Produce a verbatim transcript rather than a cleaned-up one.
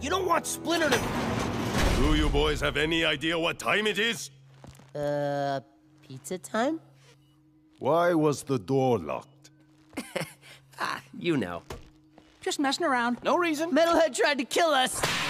You don't want Splinter to... Do you boys have any idea what time it is? Uh, pizza time? Why was the door locked? Ah, you know. Just messing around. No reason. Metalhead tried to kill us!